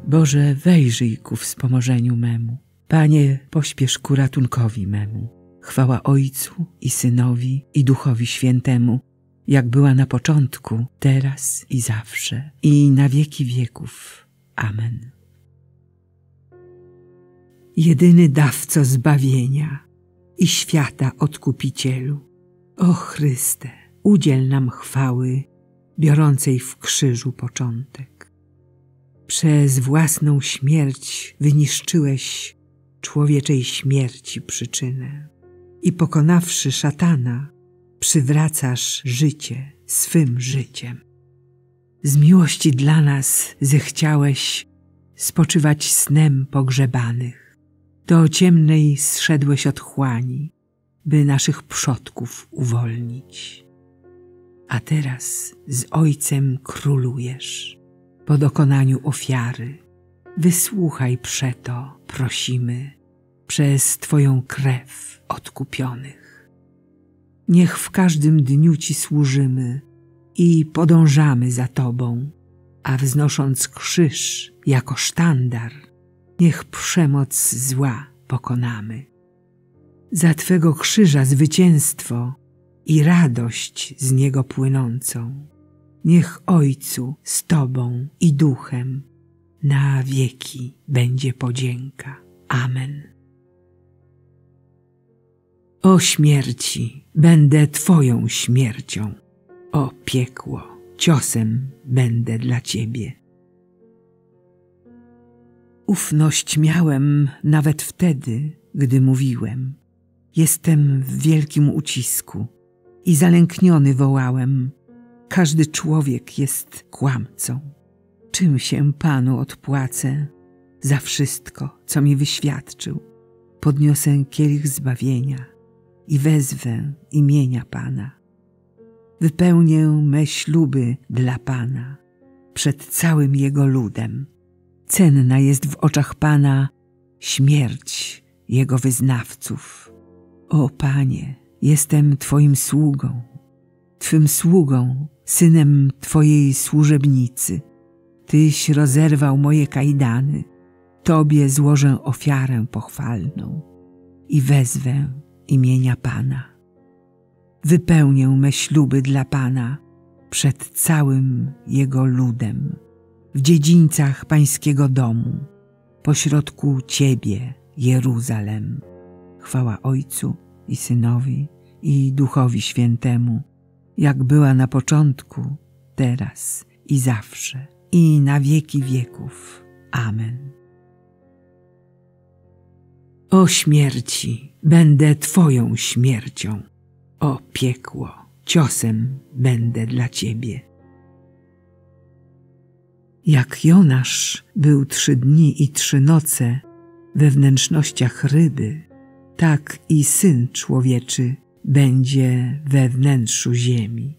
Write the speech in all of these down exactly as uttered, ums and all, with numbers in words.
Boże, wejrzyj ku wspomożeniu memu. Panie, pośpiesz ku ratunkowi memu. Chwała Ojcu i Synowi i Duchowi Świętemu, jak była na początku, teraz i zawsze, i na wieki wieków. Amen. Jedyny dawco zbawienia i świata Odkupicielu, o Chryste, udziel nam chwały, biorącej w krzyżu początek. Przez własną śmierć wyniszczyłeś człowieczej śmierci przyczynę i pokonawszy szatana, przywracasz życie swym życiem. Z miłości dla nas zechciałeś spoczywać snem pogrzebanych. Do ciemnej zszedłeś otchłani, by naszych przodków uwolnić. A teraz z Ojcem królujesz po dokonaniu ofiary. Wysłuchaj przeto, prosimy, przez Twoją krew odkupionych. Niech w każdym dniu Ci służymy i podążamy za Tobą, a wznosząc krzyż jako sztandar, niech przemoc zła pokonamy. Za Twego krzyża zwycięstwo i radość z niego płynącą, niech Ojcu z Tobą i Duchem na wieki będzie podzięka. Amen. O śmierci, będę Twoją śmiercią. O piekło, ciosem będę dla Ciebie. Ufność miałem nawet wtedy, gdy mówiłem: jestem w wielkim ucisku, i zalękniony wołałem: każdy człowiek jest kłamcą. Czym się Panu odpłacę za wszystko, co mi wyświadczył? Podniosę kielich zbawienia i wezwę imienia Pana. Wypełnię me śluby dla Pana przed całym Jego ludem. Cenna jest w oczach Pana śmierć Jego wyznawców. O Panie, jestem Twoim sługą, Twym sługą, synem Twojej służebnicy. Tyś rozerwał moje kajdany, Tobie złożę ofiarę pochwalną i wezwę imienia Pana. Wypełnię me śluby dla Pana przed całym Jego ludem, w dziedzińcach Pańskiego domu, pośrodku Ciebie, Jeruzalem. Chwała Ojcu i Synowi i Duchowi Świętemu, jak była na początku, teraz i zawsze, i na wieki wieków. Amen. O śmierci, będę Twoją śmiercią. O piekło, ciosem będę dla Ciebie. Jak Jonasz był trzy dni i trzy noce we wnętrznościach ryby, tak i Syn Człowieczy będzie we wnętrzu ziemi.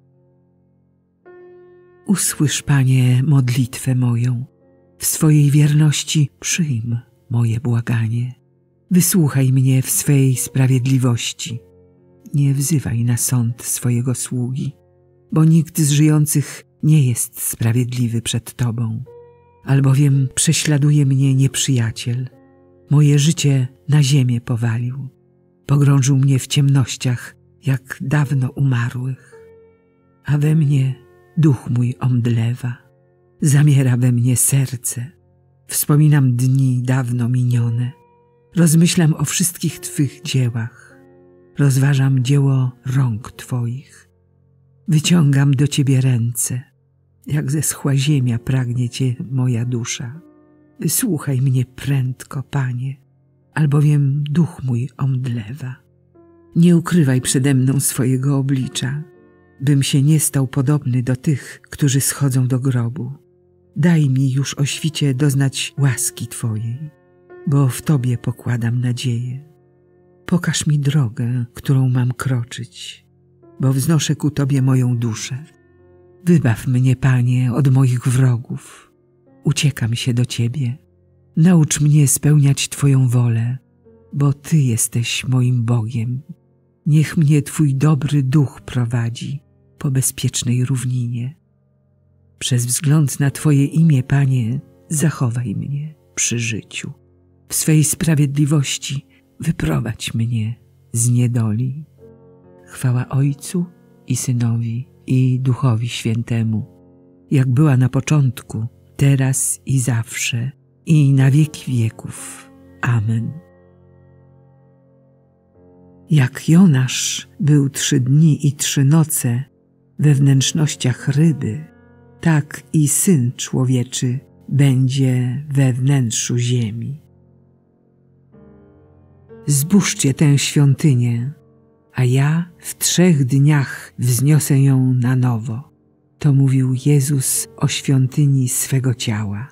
Usłysz, Panie, modlitwę moją, w swojej wierności przyjm moje błaganie. Wysłuchaj mnie w swej sprawiedliwości. Nie wzywaj na sąd swojego sługi, bo nikt z żyjących nie jest sprawiedliwy przed Tobą, albowiem prześladuje mnie nieprzyjaciel. Moje życie na ziemię powalił, pogrążył mnie w ciemnościach jak dawno umarłych, a we mnie duch mój omdlewa, zamiera we mnie serce. Wspominam dni dawno minione, rozmyślam o wszystkich Twych dziełach, rozważam dzieło rąk Twoich. Wyciągam do Ciebie ręce, jak zeschła ziemia pragnie Cię moja dusza. Wysłuchaj mnie prędko, Panie, albowiem duch mój omdlewa. Nie ukrywaj przede mną swojego oblicza, bym się nie stał podobny do tych, którzy schodzą do grobu. Daj mi już o świcie doznać łaski Twojej, bo w Tobie pokładam nadzieję. Pokaż mi drogę, którą mam kroczyć, bo wznoszę ku Tobie moją duszę. Wybaw mnie, Panie, od moich wrogów. Uciekam się do Ciebie. Naucz mnie spełniać Twoją wolę, bo Ty jesteś moim Bogiem. Niech mnie Twój dobry duch prowadzi po bezpiecznej równinie. Przez wzgląd na Twoje imię, Panie, zachowaj mnie przy życiu. W swej sprawiedliwości wyprowadź mnie z niedoli. Chwała Ojcu i Synowi i Duchowi Świętemu, jak była na początku, teraz i zawsze, i na wieki wieków. Amen. Jak Jonasz był trzy dni i trzy noce we wnętrznościach ryby, tak i Syn Człowieczy będzie we wnętrzu ziemi. Zbóżcie tę świątynię, a ja w trzech dniach wzniosę ją na nowo. To mówił Jezus o świątyni swego ciała.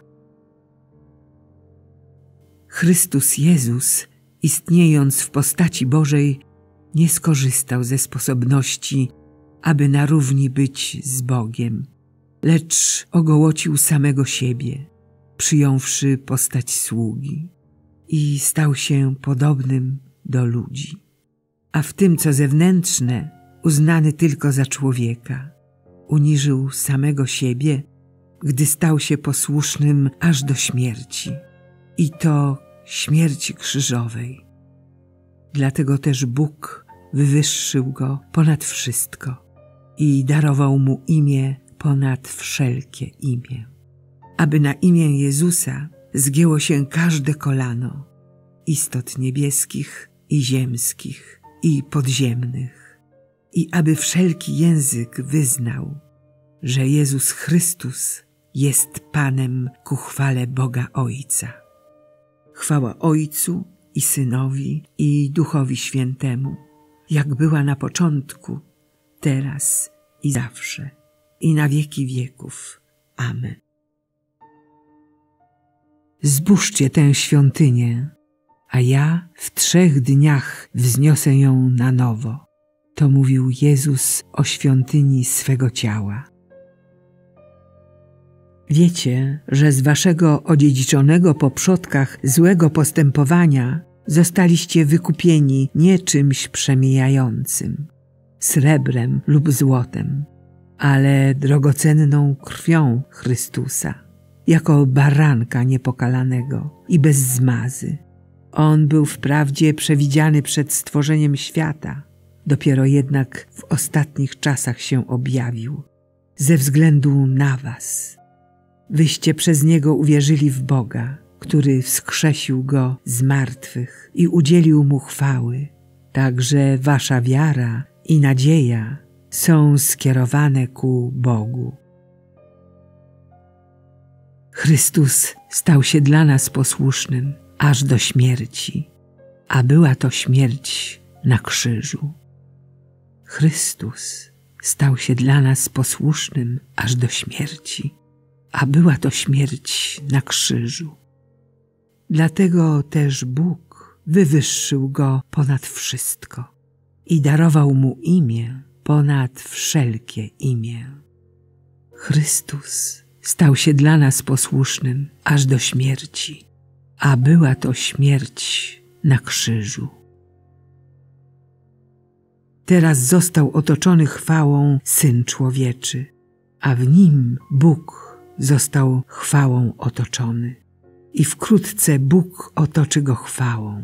Chrystus Jezus, istniejąc w postaci Bożej, nie skorzystał ze sposobności, aby na równi być z Bogiem, lecz ogołocił samego siebie, przyjąwszy postać sługi, i stał się podobnym do ludzi. A w tym, co zewnętrzne, uznany tylko za człowieka, uniżył samego siebie, gdy stał się posłusznym aż do śmierci, i to śmierci krzyżowej. Dlatego też Bóg wywyższył go ponad wszystko i darował mu imię ponad wszelkie imię, aby na imię Jezusa zgięło się każde kolano, istot niebieskich i ziemskich i podziemnych, i aby wszelki język wyznał, że Jezus Chrystus jest Panem ku chwale Boga Ojca. Chwała Ojcu i Synowi i Duchowi Świętemu, jak była na początku, teraz i zawsze, i na wieki wieków. Amen. Zbóżcie tę świątynię, a ja w trzech dniach wzniosę ją na nowo. To mówił Jezus o świątyni swego ciała. Wiecie, że z waszego odziedziczonego po przodkach złego postępowania zostaliście wykupieni nie czymś przemijającym, srebrem lub złotem, ale drogocenną krwią Chrystusa, jako baranka niepokalanego i bez zmazy. On był wprawdzie przewidziany przed stworzeniem świata, dopiero jednak w ostatnich czasach się objawił, ze względu na was. Wyście przez Niego uwierzyli w Boga, który wskrzesił Go z martwych i udzielił Mu chwały. Także wasza wiara i nadzieja są skierowane ku Bogu. Chrystus stał się dla nas posłusznym aż do śmierci, a była to śmierć na krzyżu. Chrystus stał się dla nas posłusznym aż do śmierci, a była to śmierć na krzyżu. Dlatego też Bóg wywyższył Go ponad wszystko i darował Mu imię ponad wszelkie imię. Chrystus stał się dla nas posłusznym aż do śmierci, a była to śmierć na krzyżu. Teraz został otoczony chwałą Syn Człowieczy, a w Nim Bóg został chwałą otoczony i wkrótce Bóg otoczy Go chwałą.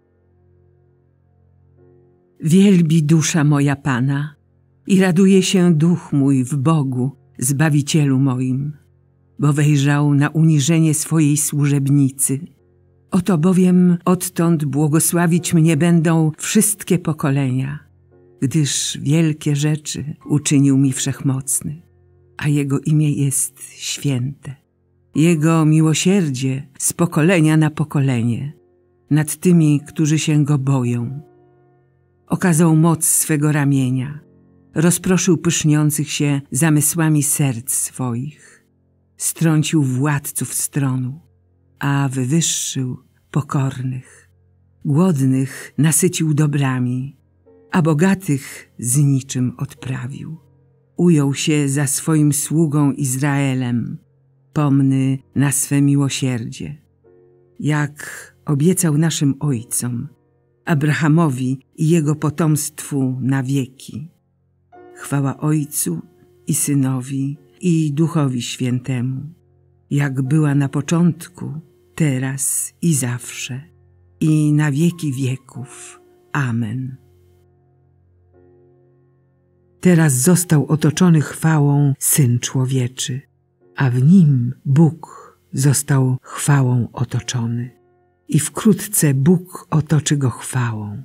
Wielbi dusza moja Pana i raduje się duch mój w Bogu, Zbawicielu moim, bo wejrzał na uniżenie swojej służebnicy. Oto bowiem odtąd błogosławić mnie będą wszystkie pokolenia, gdyż wielkie rzeczy uczynił mi Wszechmocny, a Jego imię jest święte. Jego miłosierdzie z pokolenia na pokolenie nad tymi, którzy się Go boją. Okazał moc swego ramienia, rozproszył pyszniących się zamysłami serc swoich, strącił władców stronu, a wywyższył pokornych. Głodnych nasycił dobrami, a bogatych z niczym odprawił. Ujął się za swoim sługą Izraelem, pomny na swe miłosierdzie, jak obiecał naszym ojcom, Abrahamowi i jego potomstwu na wieki. Chwała Ojcu i Synowi i Duchowi Świętemu, jak była na początku, teraz i zawsze, i na wieki wieków. Amen. Teraz został otoczony chwałą Syn Człowieczy, a w Nim Bóg został chwałą otoczony. I wkrótce Bóg otoczy Go chwałą.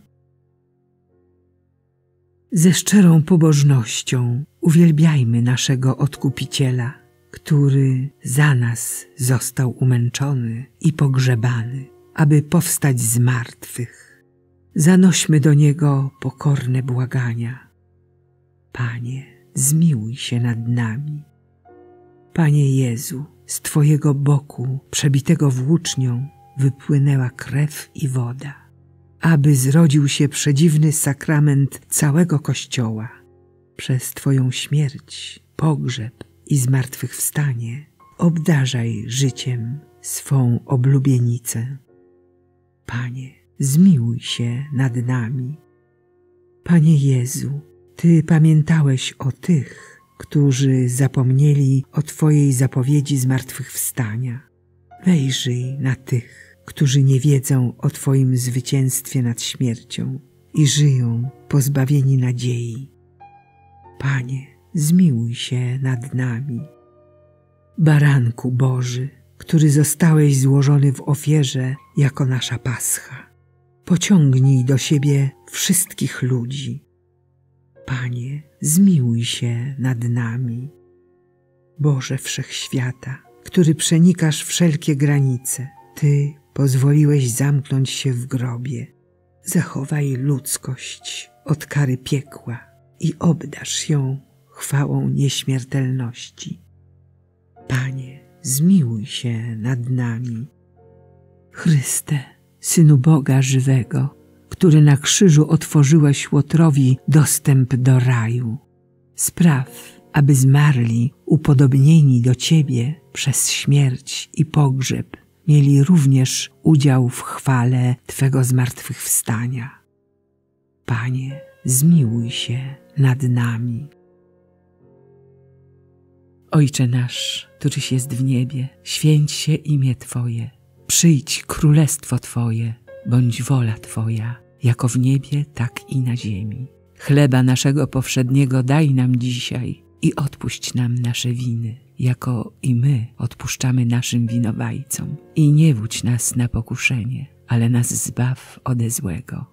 Ze szczerą pobożnością uwielbiajmy naszego Odkupiciela, który za nas został umęczony i pogrzebany, aby powstać z martwych. Zanośmy do Niego pokorne błagania. Panie, zmiłuj się nad nami. Panie Jezu, z Twojego boku, przebitego włócznią, wypłynęła krew i woda, aby zrodził się przedziwny sakrament całego Kościoła. Przez Twoją śmierć, pogrzeb i zmartwychwstanie obdarzaj życiem swą oblubienicę. Panie, zmiłuj się nad nami. Panie Jezu, Ty pamiętałeś o tych, którzy zapomnieli o Twojej zapowiedzi zmartwychwstania. Wejrzyj na tych, którzy nie wiedzą o Twoim zwycięstwie nad śmiercią i żyją pozbawieni nadziei. Panie, zmiłuj się nad nami. Baranku Boży, który zostałeś złożony w ofierze jako nasza Pascha, pociągnij do siebie wszystkich ludzi. Panie, zmiłuj się nad nami. Boże Wszechświata, który przenikasz wszelkie granice, Ty pozwoliłeś zamknąć się w grobie. Zachowaj ludzkość od kary piekła i obdarz ją chwałą nieśmiertelności. Panie, zmiłuj się nad nami. Chryste, Synu Boga żywego, który na krzyżu otworzyłeś Łotrowi dostęp do raju, spraw, aby zmarli, upodobnieni do Ciebie przez śmierć i pogrzeb, mieli również udział w chwale Twego zmartwychwstania. Panie, zmiłuj się nad nami. Ojcze nasz, któryś jest w niebie, święć się imię Twoje. Przyjdź królestwo Twoje, bądź wola Twoja, jako w niebie, tak i na ziemi. Chleba naszego powszedniego daj nam dzisiaj i odpuść nam nasze winy, jako i my odpuszczamy naszym winowajcom. I nie wódź nas na pokuszenie, ale nas zbaw ode złego.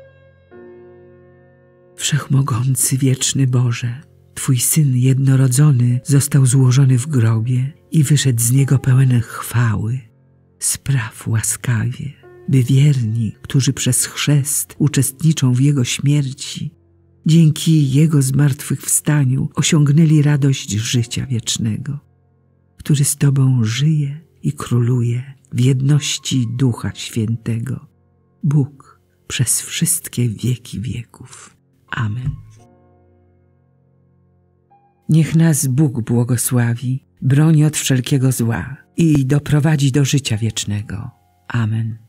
Wszechmogący, wieczny Boże, Twój Syn jednorodzony został złożony w grobie i wyszedł z niego pełen chwały. Spraw łaskawie, by wierni, którzy przez chrzest uczestniczą w Jego śmierci, dzięki Jego zmartwychwstaniu osiągnęli radość życia wiecznego, który z Tobą żyje i króluje w jedności Ducha Świętego, Bóg przez wszystkie wieki wieków. Amen. Niech nas Bóg błogosławi, broni od wszelkiego zła i doprowadzi do życia wiecznego. Amen.